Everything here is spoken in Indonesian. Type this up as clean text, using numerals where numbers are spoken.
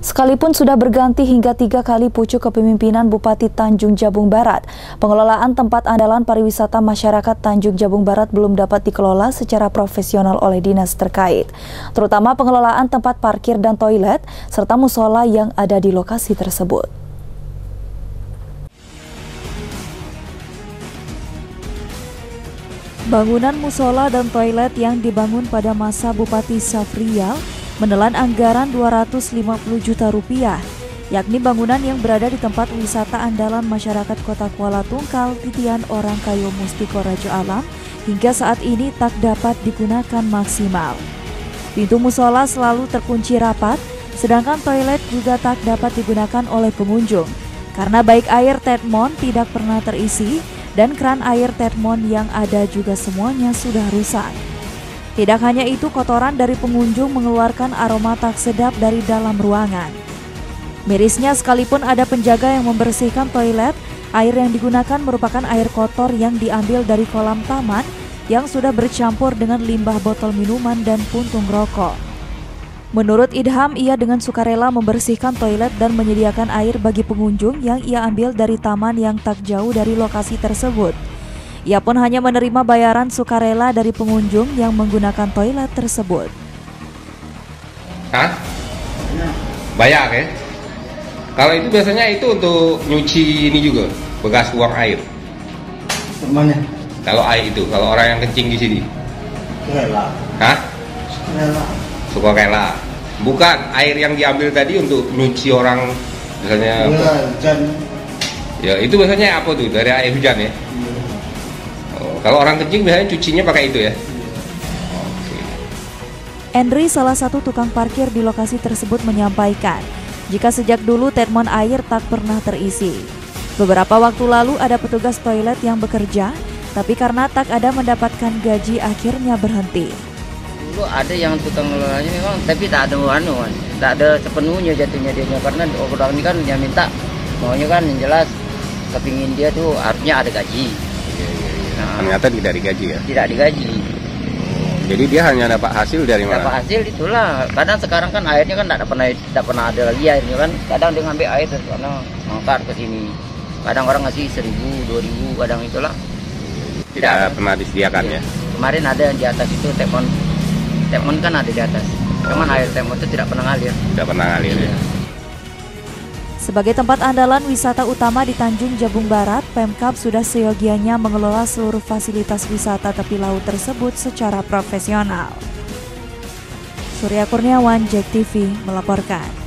Sekalipun sudah berganti hingga 3 kali pucuk kepemimpinan Bupati Tanjung Jabung Barat, pengelolaan tempat andalan pariwisata masyarakat Tanjung Jabung Barat belum dapat dikelola secara profesional oleh dinas terkait, terutama pengelolaan tempat parkir dan toilet, serta musola yang ada di lokasi tersebut. Bangunan musola dan toilet yang dibangun pada masa Bupati Safrial menelan anggaran 250 juta rupiah, yakni bangunan yang berada di tempat wisata andalan masyarakat Kota Kuala Tungkal, Titian Orangkayo Mustiko Rajo Alam, hingga saat ini tak dapat digunakan maksimal. Pintu musola selalu terkunci rapat, sedangkan toilet juga tak dapat digunakan oleh pengunjung, karena baik air Tedmon tidak pernah terisi, dan keran air Tedmon yang ada juga semuanya sudah rusak. Tidak hanya itu, kotoran dari pengunjung mengeluarkan aroma tak sedap dari dalam ruangan. Mirisnya, sekalipun ada penjaga yang membersihkan toilet, air yang digunakan merupakan air kotor yang diambil dari kolam taman yang sudah bercampur dengan limbah botol minuman dan puntung rokok. Menurut Idham, ia dengan sukarela membersihkan toilet dan menyediakan air bagi pengunjung yang ia ambil dari taman yang tak jauh dari lokasi tersebut. Ia pun hanya menerima bayaran sukarela dari pengunjung yang menggunakan toilet tersebut. Hah? Bayar ya? Kalau itu biasanya itu untuk nyuci ini juga, bekas buang air. Mana? Kalau air itu, kalau orang yang kencing di sini. Sukarela. Hah? Sukarela. Sukarela. Bukan air yang diambil tadi untuk nyuci orang, misalnya. Hujan. Ya itu biasanya apa tuh, dari air hujan ya? Kalau orang kencing biasanya cucinya pakai itu ya? Henry, salah satu tukang parkir di lokasi tersebut, menyampaikan jika sejak dulu Tedmon air tak pernah terisi. Beberapa waktu lalu ada petugas toilet yang bekerja, tapi karena tak ada mendapatkan gaji akhirnya berhenti. Dulu ada yang tukang ngelolanya memang, tapi tak ada tak ada sepenuhnya jatuhnya dia, karena orang ini kan yang minta maunya kan yang jelas kepingin dia tuh harusnya ada gaji. Ternyata tidak digaji ya? Tidak digaji. Jadi dia hanya dapat hasil dari mana? Dapat hasil itulah. Kadang sekarang kan airnya kan tidak pernah ada lagi airnya kan. Kadang dia ngambil air dari sana mangkar ke sini. Kadang orang ngasih 1.000, 2.000, kadang itulah. Tidak pernah disediakan ya? Kemarin ada yang di atas itu Tedmon kan ada di atas. Cuman air Tedmon itu tidak pernah ngalir. Tidak pernah ngalir ya? Sebagai tempat andalan wisata utama di Tanjung Jabung Barat, Pemkab sudah seyogianya mengelola seluruh fasilitas wisata tepi laut tersebut secara profesional. Surya Kurniawan, JEK TV melaporkan.